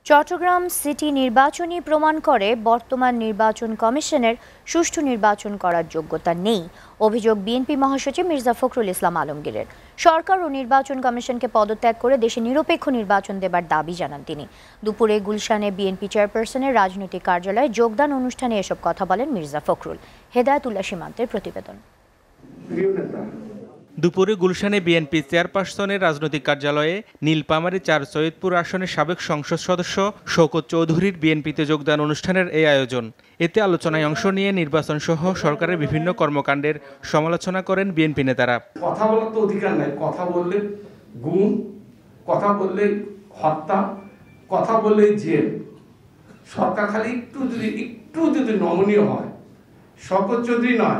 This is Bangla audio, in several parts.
চট্টগ্রাম সিটি নির্বাচনই প্রমাণ করে বর্তমান নির্বাচন কমিশনের সুষ্ঠু নির্বাচন করার যোগ্যতা নেই। অভিযোগ বিএনপি মহাসচিব মির্জা ফখরুল ইসলাম আলমগীরের। সরকার ও নির্বাচন কমিশনকে পদত্যাগ করে দেশে নিরপেক্ষ নির্বাচন দেবার দাবি জানান তিনি। দুপুরে গুলশানে বিএনপি চেয়ারপারসনের রাজনৈতিক কার্যালয়ে যোগদান অনুষ্ঠানে এসব কথা বলেন মির্জা ফখরুল। হেদায়েতুল্লাহ সীমান্তের প্রতিবেদন। দুপুরে গুলশানে বিএনপি চেয়ারপারসনের রাজনৈতিক কার্যালয়ে নীলপামারী ৪ সৈয়দপুর আসনের সাবেক সংসদ সদস্য শওকত চৌধুরীর বিএনপিতে যোগদান অনুষ্ঠানের এই আয়োজন। এতে আলোচনায় অংশ নিয়ে নির্বাচন সহ সরকারের বিভিন্ন কর্মকাণ্ডের সমালোচনা করেন বিএনপি নেতারা। কথা বলার তো অধিকার নাই, কথা বললে গুম, কথা বললে হত্যা, কথা বললে জেল। সরকার খালি একটু যদি নমনীয় হয়, শওকত চৌধুরী নয়,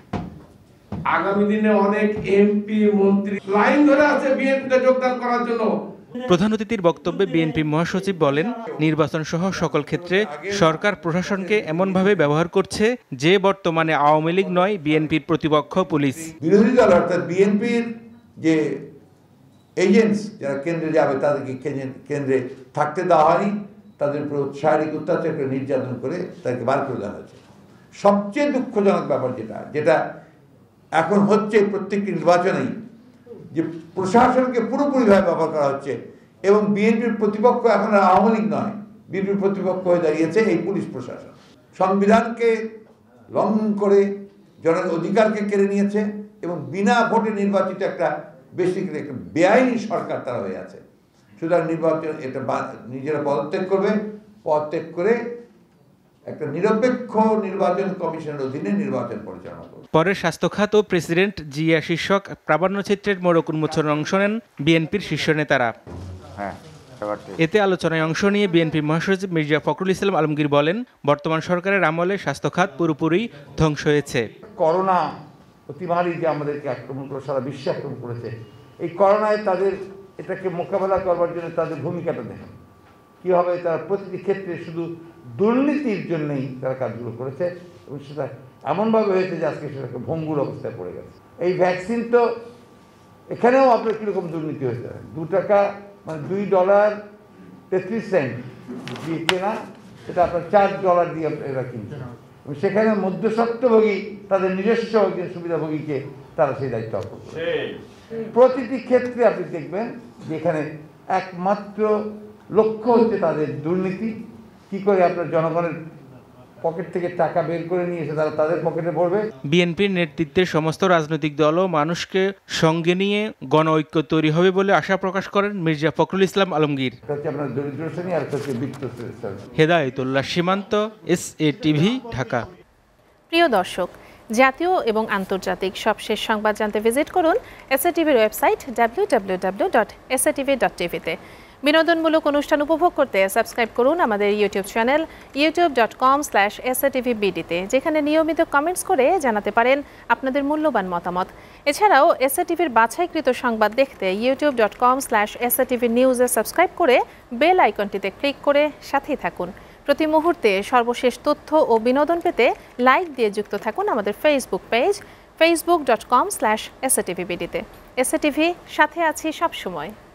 আগামী দিনে অনেক এমপি মন্ত্রী লাইন ধরে আছে বিএনপিতে যোগদান করার জন্য। প্রধান অতিথির বক্তব্যে বিএনপি মহাসচিব বলেন, নির্বাচন সহ সকল ক্ষেত্রে সরকার প্রশাসনকে এমনভাবে ব্যবহার করছে যে বর্তমানে আওয়ামী লীগ নয়, বিএনপির প্রতিপক্ষ পুলিশ। বিরোধী দল অর্থাৎ বিএনপির যে এজেন্টস যারা কেন্দ্রে যাবে তাদেরকে কেন্দ্রে থাকতে দেওয়া হয়নি, তাদের উপর শারীরিক অত্যাচার করে নির্যাতন করে তাদেরকে বার করে দেওয়া হয়েছে। সবচেয়ে দুঃখজনক ব্যাপার যেটা এখন হচ্ছে প্রত্যেকটি নির্বাচনেই, যে প্রশাসনকে পুরোপুরিভাবে ব্যবহার করা হচ্ছে এবং বিএনপির প্রতিপক্ষ এখন আর আওয়ামী লীগ নয়, বিএনপির প্রতিপক্ষ হয়ে দাঁড়িয়েছে এই পুলিশ প্রশাসন। সংবিধানকে লঙ্ঘন করে জনের অধিকারকে কেড়ে নিয়েছে এবং বিনা ভোটে নির্বাচিত একটা বেসিক্যালি একটা বেআইনি সরকার তারা হয়ে আছে। সুতরাং নির্বাচন এটা নিজেরা পদত্যাগ করবে, পদত্যাগ করে একটা নিরপেক্ষ নির্বাচন কমিশনের অধীনে নির্বাচন পরিচালনা করবে। পরে স্বাস্থ্য খাত ও প্রেসিডেন্ট জিয়া শীর্ষক প্রামাণ্যচিত্রের মোড়ক উন্মোচনে অংশ নেন বিএনপির শীর্ষ নেতারা। এতে আলোচনায় অংশ নিয়ে বিএনপি মহাসচিব মির্জা ফখরুল ইসলাম আলমগীর বলেন, বর্তমান সরকারের আমলে স্বাস্থ্য খাত পুরোপুরি ধ্বংস হয়েছে। করোনা অতিমারী যে আমাদেরকে আক্রমণ করে, সারা বিশ্ব আক্রমণ করেছে, এই করোনায় তাদের এটাকে মোকাবেলা করবার জন্য তাদের ভূমিকাটা দেখেন কীভাবে তারা প্রতিটি ক্ষেত্রে শুধু দুর্নীতির জন্যই তারা কাজগুলো করেছে এবং সেটা এমনভাবে হয়েছে যে আজকে সেটাকে ভঙ্গুর অবস্থায় পড়ে গেছে। এই ভ্যাকসিন তো এখানেও আপনার কীরকম দুর্নীতি হয়েছে, $2 মানে $2.33 দিয়ে কেনা, এটা আপনার $4 দিয়ে এরা কিনছে এবং সেখানে মধ্যস্বত্বভোগী তাদের নিজস্ব সুবিধাভোগীকে তারা সেই দায়িত্ব অর্পণ করে। প্রতিটি ক্ষেত্রে আপনি দেখবেন যে এখানে একমাত্র লক্ষ্য হচ্ছে তাদের দুর্নীতি, কি করে আপনার জনগণের পকেট থেকে টাকা বের করে নিয়ে এসে তারা তাদের পকেটে ভরবে। বিএনপির নেতৃত্বে সমস্ত রাজনৈতিক দল ও মানুষকে সঙ্গে নিয়ে গণ ঐক্য তৈরি হবে বলে আশা প্রকাশ করেন মির্জা ফখরুল ইসলাম আলমগীর। হেদায়েতুল্লাহ সীমান্ত, SATV, ঢাকা। প্রিয় দর্শক, জাতীয় এবং আন্তর্জাতিক সবশেষ সংবাদ জানতে ভিজিট করুন SATVর ওয়েবসাইট www.satv.tv-তে। বিনোদনমূলক অনুষ্ঠান উপভোগ করতে সাবস্ক্রাইব করুন আমাদের ইউটিউব চ্যানেল youtube.com/SATVBD-তে, যেখানে নিয়মিত কমেন্টস করে জানাতে পারেন আপনাদের মূল্যবান মতামত। এছাড়াও SATVর বাছাইকৃত সংবাদ দেখতে youtube.com/SATVnews-এ সাবস্ক্রাইব করে বেল আইকনটিতে ক্লিক করে সাথেই থাকুন। প্রতি মুহূর্তে সর্বশেষ তথ্য ও বিনোদন পেতে লাইক দিয়ে যুক্ত থাকুন আমাদের ফেসবুক পেজ facebook.com/SATVBD-তে। SATV, সাথে আছি সবসময়।